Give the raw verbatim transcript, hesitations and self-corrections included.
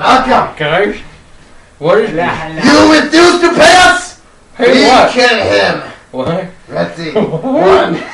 Welcome. Guys, what is that? You refuse to pay us? Pay we what? kill him. What? Let's see. One.